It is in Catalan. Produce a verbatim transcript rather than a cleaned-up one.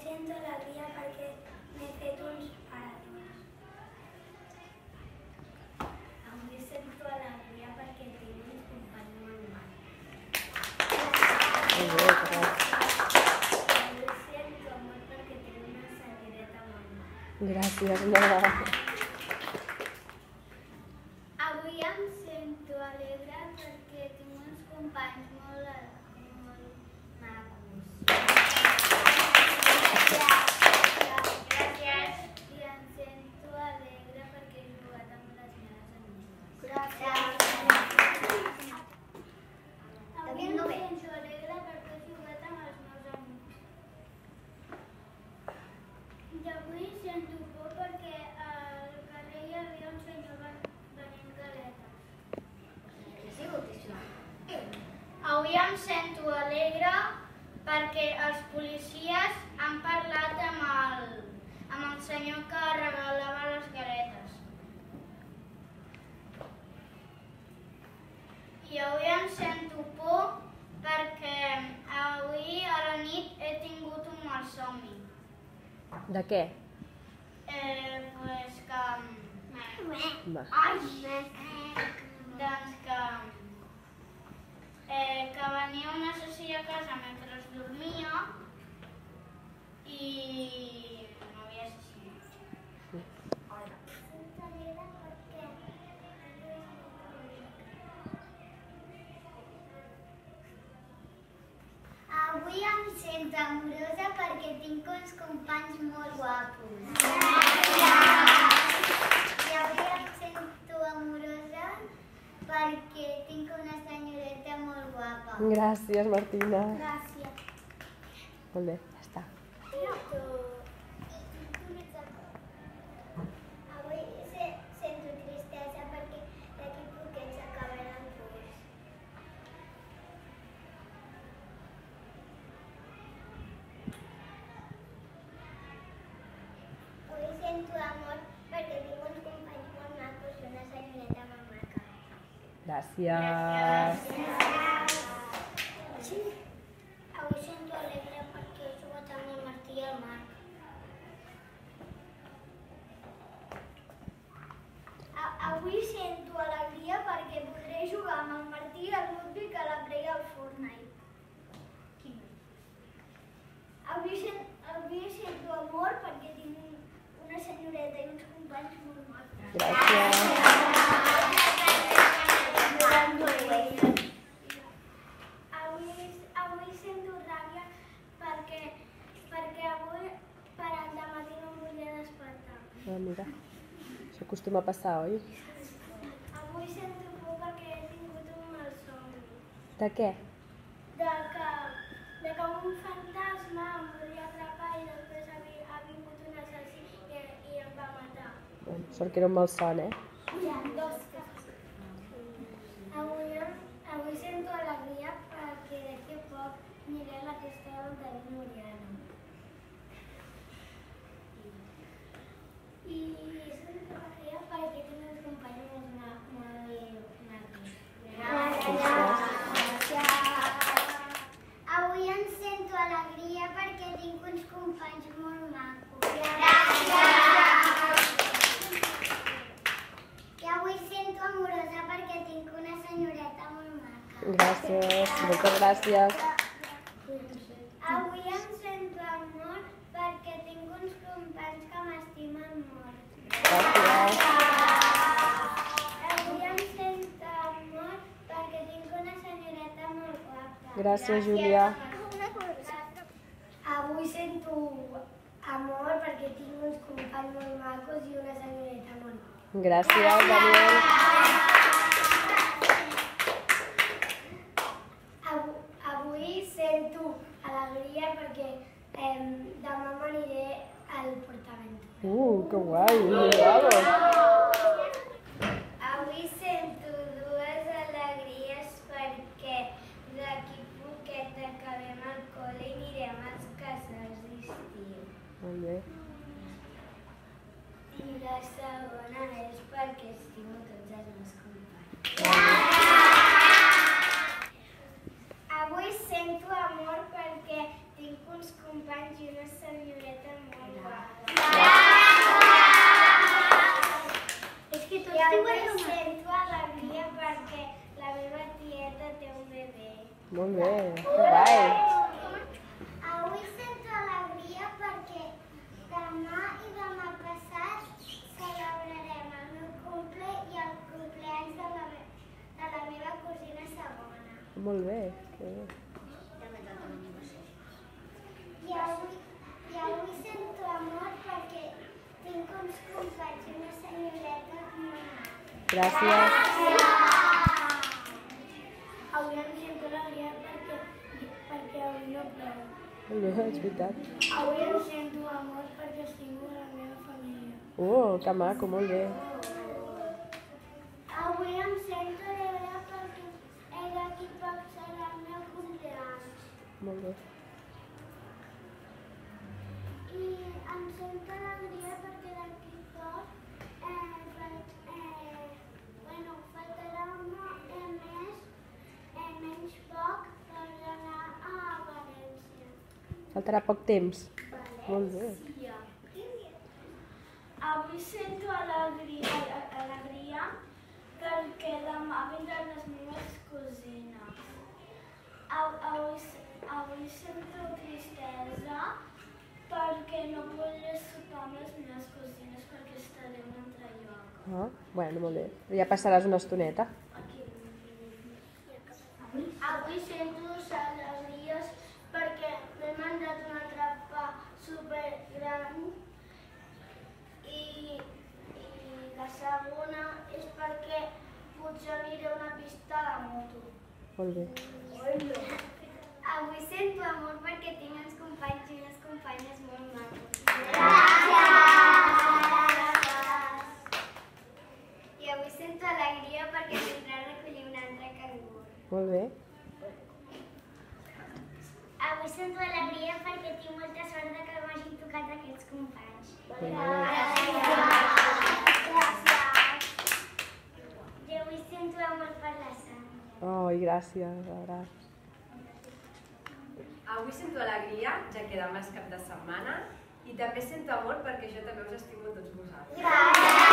sento alegria perquè m'he fet uns paradors. Avui sento alegria perquè tinc uns companys molt macs. Avui sento amor perquè tinc una senyoreta molt maca. Gràcies, Nora. Avui em sento alegre perquè tinc uns companys molt, molt macos. Gràcies. I em sento alegre perquè he jugat amb les meves amigues. Gràcies. Avui em sento alegre perquè he jugat amb els meus amics. I avui sento por perquè al carrer hi havia un senyor venent galetes. Avui em sento alegre perquè els policies han parlat amb el, amb el senyor que regalava les galetes. I avui em sento por perquè avui a la nit he tingut un mal somni. De què? Eh, pues que... Va. Ai! Doncs que... Eh, que venia un assassí a casa mentre dormia i m'havia assassinat. Avui em sento amorosa perquè tinc uns companys molt guapos. I avui em sento amorosa perquè tinc una senyoreta molt guapa. Gràcies, Martina. Gràcies. Molt bé, ja està. Avui sento tristesa perquè d'aquí poquet s'acabarà el curs. Avui sento amor perquè tinc uns companys molt macos i una senyoreta molt maca. Gràcies. Avui sento alegre perquè he jugat amb el Martí i el Marc. Avui sento alegria perquè podré jugar amb el Martí i el Ludwig a la Play al Fortnite. Avui, sent, avui sento amor perquè tinc una senyoreta i uns companys molt macos. Gràcies. Avui sento ràbia perquè, perquè avui per al dematí no em volia despertar. Ah, mira, això acostuma a passar, oi? Avui sento por perquè he tingut un mal somni. De què? De que, de que un fantasma em volia atrapar i després ha, vi- ha vingut un assassí i, i em va matar. Bueno, sort que era un malson, eh? Ja, dos casos. Avui, avui sento alegria perquè d'aquí a poc aniré a la festa del David Moriano. I sento alegria perquè tinc uns companys molt ma- molt macos. Gràcies. Avui em sento alegria perquè tinc uns companys molt macos. Gràcies. I avui sento amorosa perquè tinc una senyoreta molt maca. Gràcies, moltes gràcies. Avui em sento amor perquè tinc uns companys que m'estimen molt. Gràcies. Avui em sento amor perquè tinc una senyoreta molt guapa. Gràcies, Júlia. Avui sento amor perquè tinc uns companys molt macos i una senyoreta molt guapa. Gràcies, Daniel. Avui, avui sento alegria perquè eh, demà m'aniré al PortAventura. Uh, que guai, bravo. Avui sento dues alegries perquè d'aquí poquet acabem el col·le i anirem als casals d'estiu. Molt bé. I la segona és perquè estimo tots els meus companys. Avui sento amor perquè tinc uns companys i una senyoreta Molt bé, que bé. I avui, i avui sento amor perquè tinc uns companys i una senyoreta molt maca. Gràcies. Avui em sento alegria perquè, perquè avui no plou. Molt bé, és veritat. Avui em sento amor perquè estimo la meva família. Oh, que maco, molt bé. Avui em sento alegria perquè he d'aquí poc serà el meu cumpleaños. Molt bé. I em sento alegria perquè d'aquí poc eh, fal- eh, bueno, faltarà un eh, mes, eh, menys poc per anar a València. Faltarà poc temps. Molt bé. Avui sento alegria, alegria perquè demà vindran les meves cosines. Av- Avui, avui sento tristesa perquè no podré sopar amb les meves cosines perquè estaré en un altre lloc. Ah, bueno, molt bé. Ja passaràs una estoneta. Avui sento alegries perquè m'he mandat un atrapa supergran i, i la segona és perquè potser aniré a una pista de moto. Molt bé. Avui sento amor perquè tinc uns companys i unes companyes molt macos. Gràcies! I avui sento alegria perquè vindrà a recollir un altre cangur. Molt bé. Avui sento alegria perquè tinc molta sort de que m'hagin tocat aquests companys. Molt bé. Gràcies! I avui sento amor per la sang. Oh, gràcies, ara. Avui sento alegria, ja que demà és cap de setmana, i també sento amor perquè jo també us estimo tots vosaltres. Gràcies!